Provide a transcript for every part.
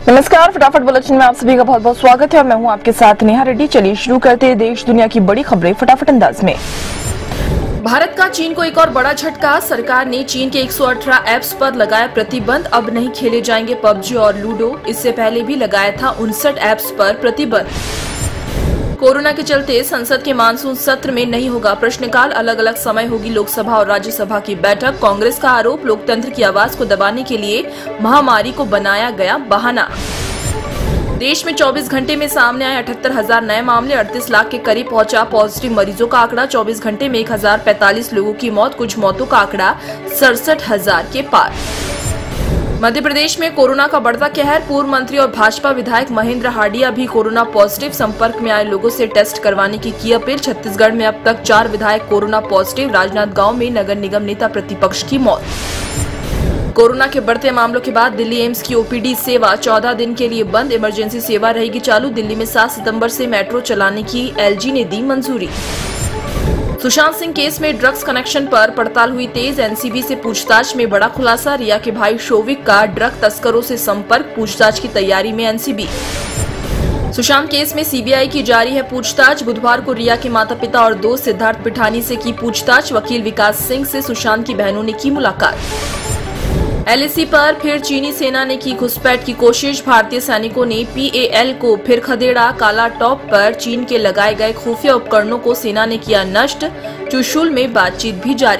नमस्कार, फटाफट बुलेटिन में आप सभी का बहुत बहुत स्वागत है और मैं हूं आपके साथ नेहा रेड्डी। चलिए शुरू करते हैं देश दुनिया की बड़ी खबरें फटाफट अंदाज में। भारत का चीन को एक और बड़ा झटका। सरकार ने चीन के 118 ऐप्स पर लगाया प्रतिबंध। अब नहीं खेले जाएंगे पबजी और लूडो। इससे पहले भी लगाया था 59 ऐप्स पर प्रतिबंध। कोरोना के चलते संसद के मानसून सत्र में नहीं होगा प्रश्नकाल। अलग अलग समय होगी लोकसभा और राज्यसभा की बैठक। कांग्रेस का आरोप, लोकतंत्र की आवाज को दबाने के लिए महामारी को बनाया गया बहाना। देश में 24 घंटे में सामने आए 78,000 नए मामले। 38 लाख के करीब पहुंचा पॉजिटिव मरीजों का आंकड़ा। 24 घंटे में 1045 लोगों की मौत। कुछ मौतों का आंकड़ा 67,000 के पार। मध्य प्रदेश में कोरोना का बढ़ता कहर। पूर्व मंत्री और भाजपा विधायक महेंद्र हाडिया भी कोरोना पॉजिटिव। संपर्क में आए लोगों से टेस्ट करवाने की अपील। छत्तीसगढ़ में अब तक 4 विधायक कोरोना पॉजिटिव। राजनांदगांव में नगर निगम नेता प्रतिपक्ष की मौत। कोरोना के बढ़ते मामलों के बाद दिल्ली एम्स की ओपीडी सेवा 14 दिन के लिए बंद। इमरजेंसी सेवा रहेगी चालू। दिल्ली में 7 सितंबर से मेट्रो चलाने की एलजी ने दी मंजूरी। सुशांत सिंह केस में ड्रग्स कनेक्शन पर पड़ताल हुई तेज। एनसीबी से पूछताछ में बड़ा खुलासा। रिया के भाई शोविक का ड्रग तस्करों से संपर्क। पूछताछ की तैयारी में एनसीबी। सुशांत केस में सीबीआई की जारी है पूछताछ। बुधवार को रिया के माता पिता और दोस्त सिद्धार्थ पिठानी से की पूछताछ। वकील विकास सिंह से सुशांत की बहनों ने की मुलाकात। एलएसी पर फिर चीनी सेना ने की घुसपैठ की कोशिश। भारतीय सैनिकों ने पीएएल को फिर खदेड़ा। काला टॉप पर चीन के लगाए गए खुफिया उपकरणों को सेना ने किया नष्ट। चुशुल में बातचीत भी जारी।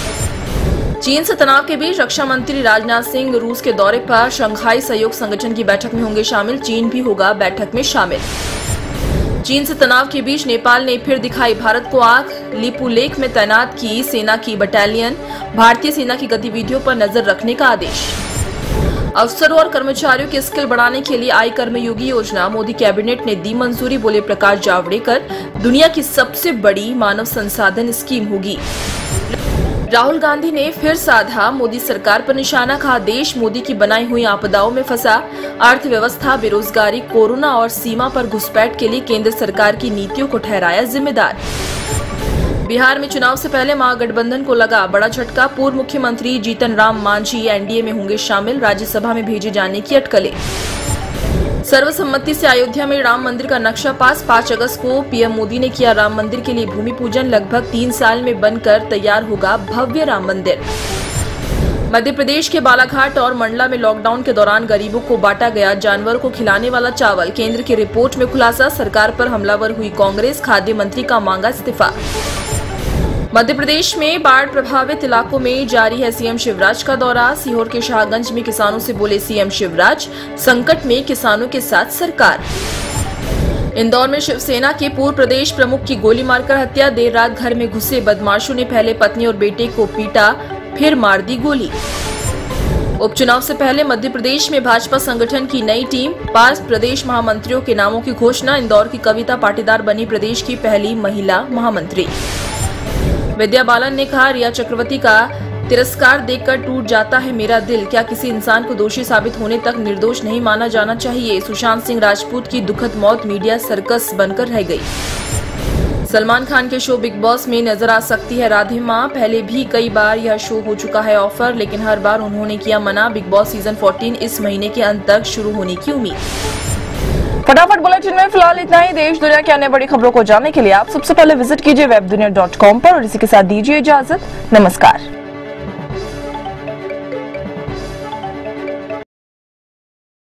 चीन से तनाव के बीच रक्षा मंत्री राजनाथ सिंह रूस के दौरे पर। शंघाई सहयोग संगठन की बैठक में होंगे शामिल। चीन भी होगा बैठक में शामिल। चीन से तनाव के बीच नेपाल ने फिर दिखाई भारत को आंख। लिपुलेख में तैनात की सेना की बटालियन। भारतीय सेना की गतिविधियों पर नजर रखने का आदेश। अफसरों और कर्मचारियों की स्किल बढ़ाने के लिए आई कर्मयोगी योजना। मोदी कैबिनेट ने दी मंजूरी, बोले प्रकाश जावड़ेकर। दुनिया की सबसे बड़ी मानव संसाधन स्कीम होगी। राहुल गांधी ने फिर साधा मोदी सरकार पर निशाना। कहा देश मोदी की बनाई हुई आपदाओं में फंसा। अर्थव्यवस्था, बेरोजगारी, कोरोना और सीमा पर घुसपैठ के लिए केंद्र सरकार की नीतियों को ठहराया जिम्मेदार। बिहार में चुनाव से पहले महागठबंधन को लगा बड़ा झटका। पूर्व मुख्यमंत्री जीतन राम मांझी एनडीए में होंगे शामिल। राज्यसभा में भेजे जाने की अटकलें। सर्वसम्मति से अयोध्या में राम मंदिर का नक्शा पास। 5 अगस्त को पीएम मोदी ने किया राम मंदिर के लिए भूमि पूजन। लगभग 3 साल में बनकर तैयार होगा भव्य राम मंदिर। मध्य प्रदेश के बालाघाट और मंडला में लॉकडाउन के दौरान गरीबों को बांटा गया जानवरों को खिलाने वाला चावल। केंद्र की रिपोर्ट में खुलासा। सरकार पर हमलावर हुई कांग्रेस। खाद्य मंत्री का मांगा इस्तीफा। मध्य प्रदेश में बाढ़ प्रभावित इलाकों में जारी है सीएम शिवराज का दौरा। सीहोर के शाहगंज में किसानों से बोले सीएम शिवराज। संकट में किसानों के साथ सरकार। इंदौर में शिवसेना के पूर्व प्रदेश प्रमुख की गोली मारकर हत्या। देर रात घर में घुसे बदमाशों ने पहले पत्नी और बेटे को पीटा, फिर मार दी गोली। उपचुनाव से पहले मध्य प्रदेश में भाजपा संगठन की नई टीम। 5 प्रदेश महामंत्रियों के नामों की घोषणा। इंदौर की कविता पाटीदार बनी प्रदेश की पहली महिला महामंत्री। विद्या बालन ने कहा रिया चक्रवर्ती का तिरस्कार देखकर टूट जाता है मेरा दिल। क्या किसी इंसान को दोषी साबित होने तक निर्दोष नहीं माना जाना चाहिए। सुशांत सिंह राजपूत की दुखद मौत मीडिया सर्कस बनकर रह गई। सलमान खान के शो बिग बॉस में नजर आ सकती है राधे मां। पहले भी कई बार यह शो हो चुका है ऑफर, लेकिन हर बार उन्होंने किया मना। बिग बॉस सीजन 14 इस महीने के अंत तक शुरू होने की उम्मीद। फटाफट बुलेटिन में फिलहाल इतना ही। देश दुनिया की अन्य बड़ी खबरों को जानने के लिए आप सबसे पहले विजिट कीजिए webdunia.com पर और इसी के साथ दीजिए इजाजत। नमस्कार।